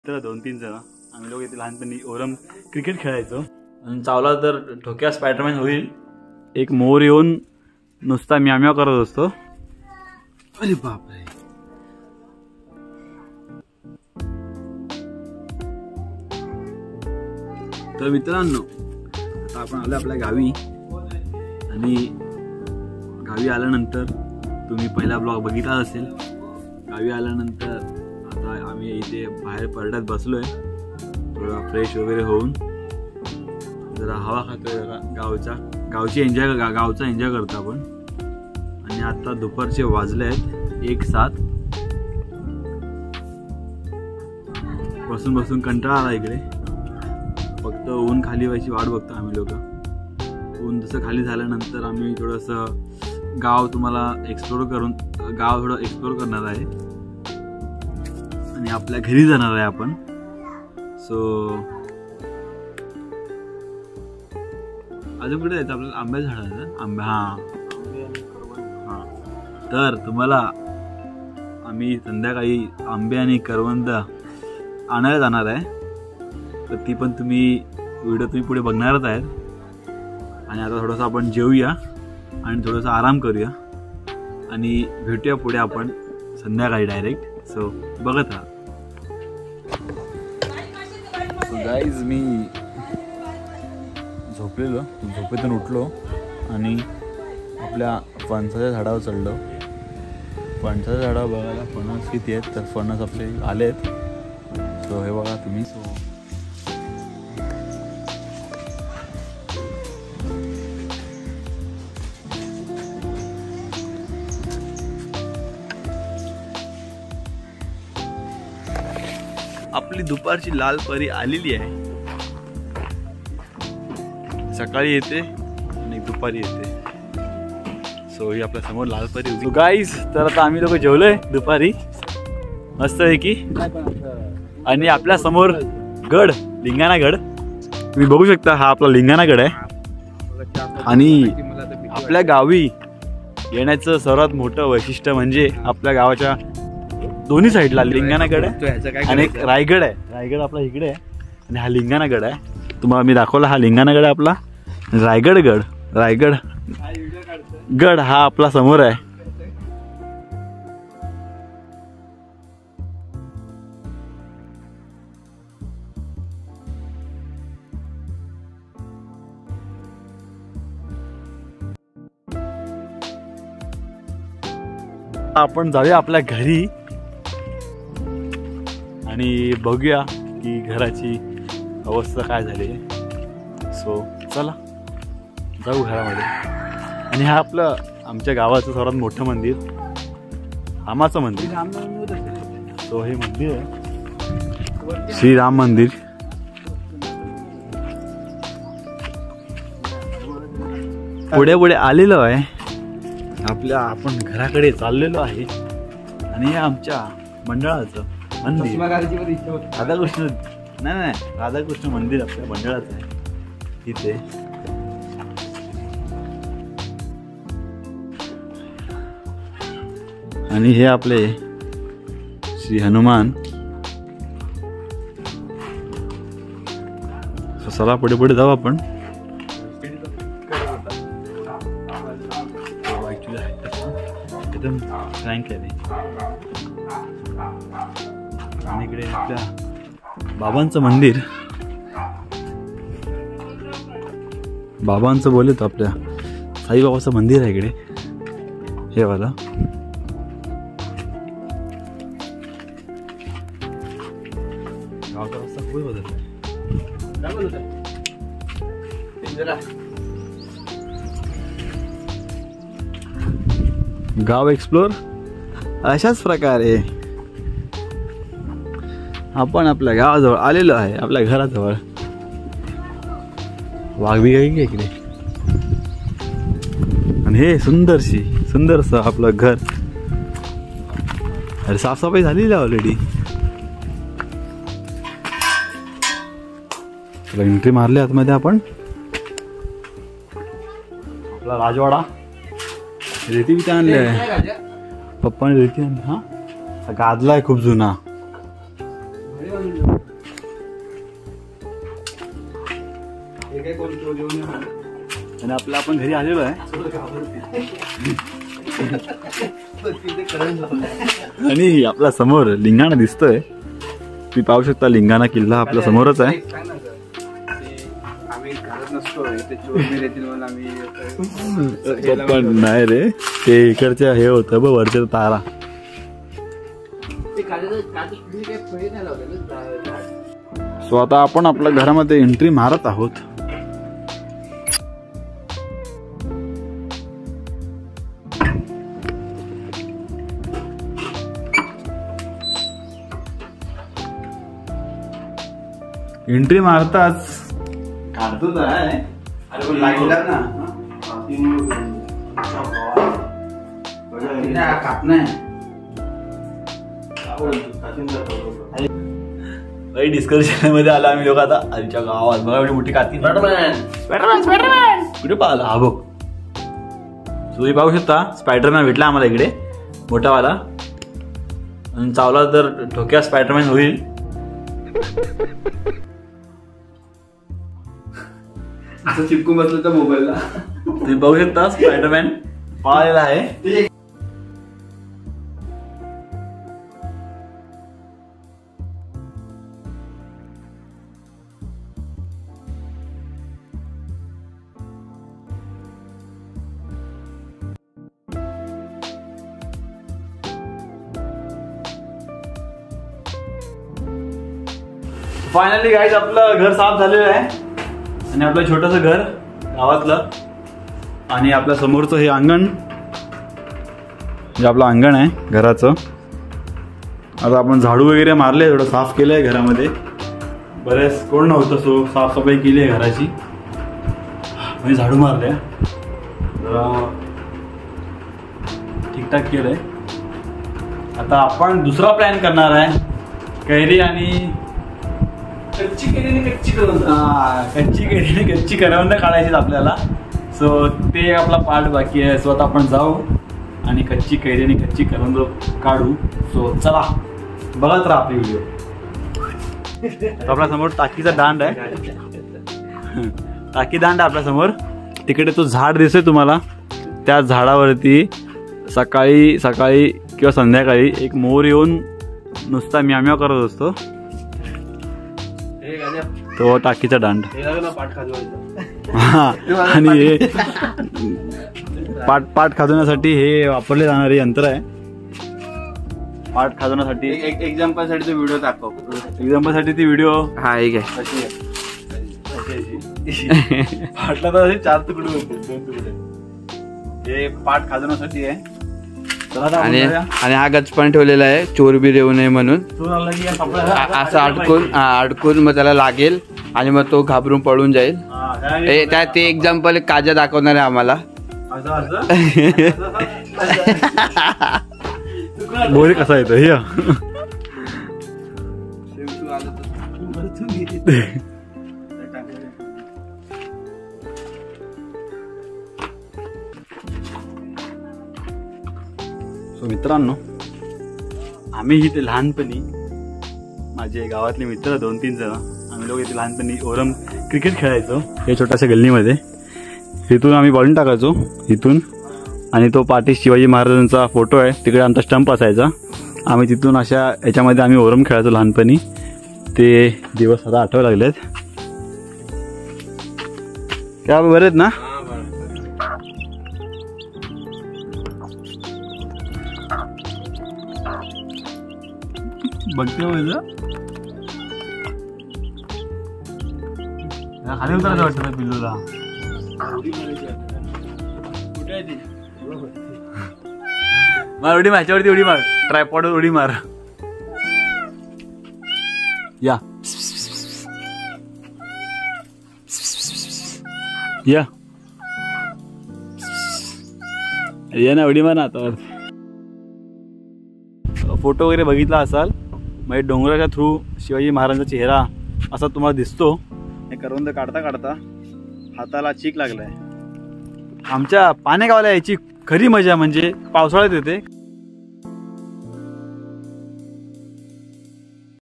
तर 2-3 जण आम्ही लोक इथे लहानपणी ओरम क्रिकेट खेळायचो आणि चावला तर ठोक्या स्पायडरमॅन होईल. एक मोर येऊन नुसता म्याम्या करत असतो. अरे बापरे. तर मित्रांनो आता आपण आलो आपल्या गावी आणि गावी आल्यानंतर तुम्ही पहिला ब्लॉग बघितला असेल. गावी आल्यानंतर आता आम्ही इथे बाहेर परड्यात बसलोय थोडा फ्रेश वगैरे होऊन जरा हवा खातोय जरा गावचा एन्जॉय करतो आपण. आणि आता दुपारचे वाजले आहेत 1:07. बसून कंटाळा आला इकडे. फक्त ऊन खाली व्हायची वाट बघतो आम्ही लोक. ऊन जसं खाली झाल्यानंतर आम्ही थोडंसं गाव तुम्हाला गाव थोडं एक्सप्लोर करणार आहे आणि आपल्या घरी जाणार आहे आपण. सो अजून कुठे जायचं आपल्याला? आंब्याचं झाडाचं आंबे. हां, तर तुम्हाला आम्ही संध्याकाळी आंबे आणि करवंद आणायला जाणार आहे. तर ती पण व्हिडिओ तुम्ही पुढे बघणारच आहेत. आणि आता थोडंसं आपण जेवूया आणि थोडंसं आराम करूया आणि भेटूया पुढे आपण संध्याकाळी डायरेक्ट. सो बघत राहा. सो गाईज मी झोपेतून उठलो आणि आपल्या फणसाच्या झाडावर चढलो. फणसाच्या झाडावर बघायला फणस किती आहेत तर फणस आपले आले आहेत. सो हे बघा तुम्ही. सो आपली दुपारची लाल परी आलेली आहे. सकाळी येते आणि दुपारी येते. सो ही आपल्या समोर लाल परी उभी. गाईज तर आता आम्ही लोक जेवलोय दुपारी मस्त आहे की. आणि आपल्या समोर गड लिंगाणा गड तुम्ही बघू शकता. हा आपला लिंगाणा गड आहे. आणि आपल्या गावी येण्याचं सर्वात मोठं वैशिष्ट्य म्हणजे आपल्या गावाच्या दोन्ही साईडला लिंगाणा गड आहे आणि एक रायगड आहे. रायगड आपला इकडे आहे आणि हा लिंगाणा गड आहे. तुम्हाला मी दाखवला हा लिंगाणा गड आहे आपला. रायगड गड हा आपला समोर आहे. आपण जाऊया आपल्या घरी आणि बघूया की घराची अवस्था काय झाली. सो चला जाऊ घरामध्ये. आणि हा आपलं आमच्या गावाचं सर्वात मोठं मंदिर रामाचं मंदिर. सो हे मंदिर आहे श्रीराम मंदिर. पुढे आलेलो आहे आपण घराकडे चाललेलो आहे. आणि हे आमच्या मंडळाचं मंदिर राधाकृष्ण नाही राधाकृष्ण मंदिर आपल्या मंडळाचं आहे तिथे. आणि हे आपले श्री हनुमान. चला पुढे जाऊ आपण. एकदम फ्रँक आहे. आणि इकडे आपल्या बाबांचं मंदिर. बाबांचं बोलले तर आपल्या साईबाबाचं मंदिर आहे इकडे हे वाला. गावाचा रस्ता खूप बदलला. गाव एक्सप्लोर अशाच प्रकारे आपण आपल्या गावाजवळ आलेलो आहे. आपल्या घराजवळ वाघबी आहे इकडे. आणि हे सुंदरसं आपलं घर. अरे साफसफाई झालेली आहे ऑलरेडी. एंट्री मारली आतमध्ये आपण. आपला राजवाडा. रेती बी आणली आहे पप्पाने. रेती आणली. हा गादला आहे खूप जुना. आणि आपलं आपण घरी आलेलो आहे आणि आपल्या समोर लिंगाणा दिसतोय. तुम्ही पाहू शकता लिंगाणा किल्ला आपल्या समोरच आहे. पण नाही रे, ते इकडच्या हे होतं बघ वरच्या तारा. सो आता आपण आपल्या घरामध्ये एंट्री मारत आहोत. एंट्री मारताच काढतो तर आहे. अरे पण लागला ना भाई. डिस्कशन मध्ये आला आम्ही लोक आता आमच्या गावात. बघा एवढी मोठी काती कुठे पाहिला हा बघ. तुम्ही पाहू शकता स्पायडरमॅन भेटला आम्हाला इकडे मोठावाला. आणि चावला तर ठोक्या स्पायडरमॅन होईल. असं चिपकून बसलं तर मोबाईलला. तुम्ही बघू शकता स्पायडरमॅन पाळलेला आहे. फायनली गाईज आपलं घर साफ झालेलं आहे. आणि आपलं छोटंसं घर गावातलं. आणि आपल्या समोरचं हे अंगण जे आपलं अंगण आहे घराचं. आता आपण झाडू वगैरे मारले, थोडं साफ केलं आहे घरामध्ये. बरेच कोण नव्हतं सो साफसफाई केली आहे घराची. म्हणजे झाडू मारले जरा ठीकठाक केलंय. आता आपण दुसरा प्लॅन करणार आहे. कैरी आणि कच्ची करवंद काढायची आपल्याला. सो ते आपला पार्ट बाकी आहे. सो आता आपण जाऊ आणि कच्ची कैरी आणि कच्ची करवंद काढू. सो चला बघत राहा आपली व्हिडिओ. आपल्या समोर टाकीचा दांड आहे. टाकी दांड आपल्या समोर. तिकडे तो झाड दिसतोय तुम्हाला. त्या झाडावरती सकाळी सकाळी किंवा संध्याकाळी एक मोर येऊन नुसता म्याम्या करत असतो. तो टाकीचा दांड. हा आणि हे पाट खाजवण्यासाठी हे वापरले जाणारे यंत्र आहे. पाट खाजवण्यासाठी एक्झाम्पल साठी तो व्हिडिओ दाखव. एक्झाम्पल साठी ती व्हिडिओ हा एक आहे. पाटला तर असे 4 तुकडे होते, 2 तुकडे. हे पाट खाजवण्यासाठी आहे. आणि हा गचपण ठेवलेला आहे चोर बी येऊ नये म्हणून. असं अडकून मग त्याला लागेल आणि मग तो घाबरून पळून जाईल. ते एक्झाम्पल काजा दाखवणार आहे आम्हाला. बोल कसा येतो हे. मित्रांनो आम्ही इथे लहानपणी माझे गावातले मित्र 2-3 जण आम्ही लोक इथे लहानपणी ओरम क्रिकेट खेळायचो. हे छोट्याशा गल्लीमध्ये. तिथून आम्ही बॉलिंग टाकायचो इथून. आणि तो पाठी शिवाजी महाराजांचा फोटो आहे तिकडे आमचा स्टंप असायचा. आम्ही तिथून अशा याच्यामध्ये आम्ही ओरम खेळायचो लहानपणी. ते दिवस आता आठवायला लागलेत. क्या बरे आहेत ना. बघते खाली उतरायचं वाटतं ना पिल्लूला. कुठे आहे ती. मार उडी, माझ्यावरती उडी मार. ट्रायपॉडवर उडी मार. या या ये ना उडी मार ना आता. फोटो वगैरे बघितला असाल म्हणजे डोंगराच्या थ्रू शिवाजी महाराजांचा चेहरा असा तुम्हाला दिसतो. हे करवंद काढता काढता हाताला चीक लागलाय. आमच्या पानेगावला यायची खरी मजा म्हणजे पावसाळ्यात येते.